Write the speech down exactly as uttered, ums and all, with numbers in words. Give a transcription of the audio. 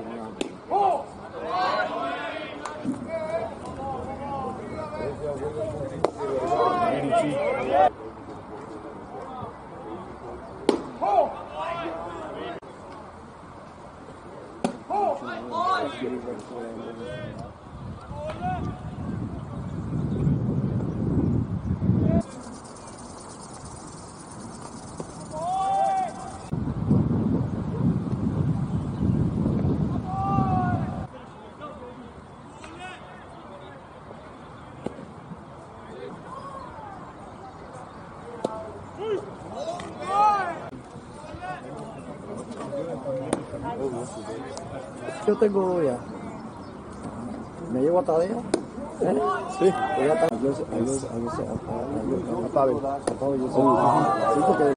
Yo tengo ya. ¿Me llevo atadeo? ¿Eh? Sí. Yo ya está. Yo, yo, yo, yo, yo, yo, yo, yo, yo, yo, yo, yo, yo, yo, yo, yo, yo,